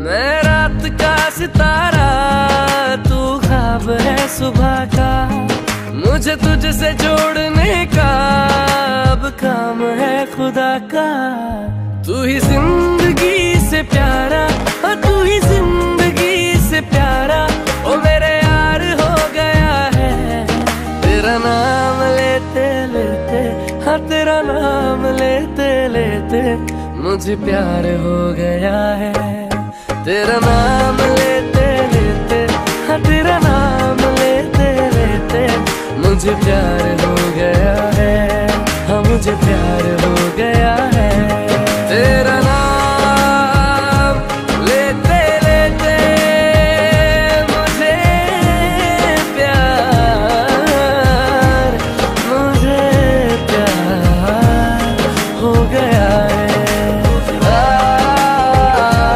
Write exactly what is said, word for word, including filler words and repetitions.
मैं रात का सितारा, तू ख्वाब है सुबह का। मुझे तुझसे जोड़ने का अब काम है खुदा का। तू ही जिंदगी से प्यारा, हाँ तू ही जिंदगी से प्यारा, ओ मेरे यार हो गया है। तेरा नाम लेते लेते, हाँ तेरा नाम लेते लेते मुझे प्यार हो गया है। तेरा नाम